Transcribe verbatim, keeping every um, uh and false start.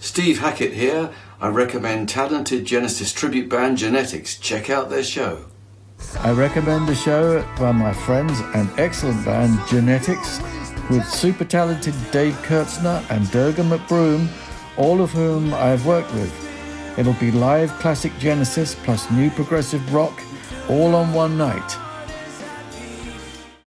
Steve Hackett here. I recommend talented Genesis tribute band Genetics. Check out their show. I recommend the show by my friends and excellent band Genetics with super talented Dave Kurtzner and Durga McBroom, all of whom I've worked with. It'll be live classic Genesis plus new progressive rock all on one night.